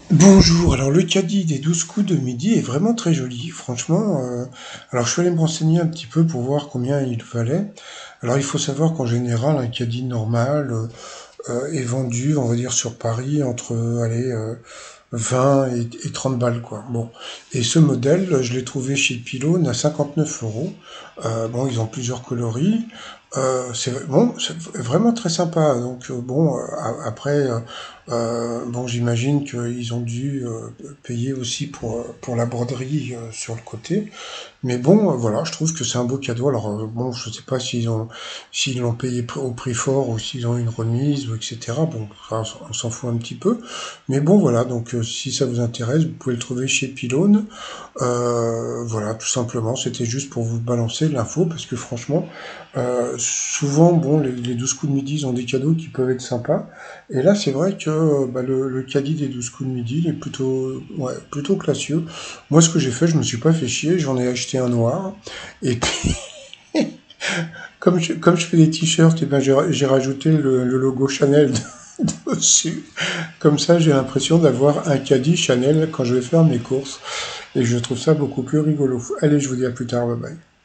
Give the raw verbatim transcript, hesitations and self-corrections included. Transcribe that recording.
Bonjour, alors le caddie des douze coups de midi est vraiment très joli, franchement. euh, alors je suis allé me renseigner un petit peu pour voir combien il valait. Alors il faut savoir qu'en général, un caddie normal euh, euh, est vendu, on va dire sur Paris, entre euh, allez, euh, vingt et, et trente balles, quoi. Bon. Et ce modèle, je l'ai trouvé chez Pylone à cinquante-neuf euros. Euh, bon, ils ont plusieurs coloris. Euh, c'est bon, c'est vraiment très sympa. Donc euh, bon, euh, a- après, euh, euh, bon, j'imagine qu'ils ont dû euh, payer aussi pour euh, pour la broderie euh, sur le côté. Mais bon, euh, voilà, je trouve que c'est un beau cadeau. Alors euh, bon, je sais pas s'ils ont s'ils l'ont payé pr- au prix fort ou s'ils ont une remise ou et cetera. Bon, ça, on s'en fout un petit peu. Mais bon, voilà. Donc euh, si ça vous intéresse, vous pouvez le trouver chez Pylone. Euh, voilà, tout simplement. C'était juste pour vous balancer l'info parce que franchement, euh, souvent, bon, les, les douze coups de midi, ils ont des cadeaux qui peuvent être sympas. Et là, c'est vrai que euh, bah, le, le caddie des douze coups de midi, il est plutôt, ouais, plutôt classieux. Moi, ce que j'ai fait, je me suis pas fait chier, j'en ai acheté un noir. Et puis, comme je, comme je fais des t-shirts, et ben j'ai j'ai rajouté le, le logo Chanel dessus. Comme ça, j'ai l'impression d'avoir un caddie Chanel quand je vais faire mes courses. Et je trouve ça beaucoup plus rigolo. Allez, je vous dis à plus tard, bye bye.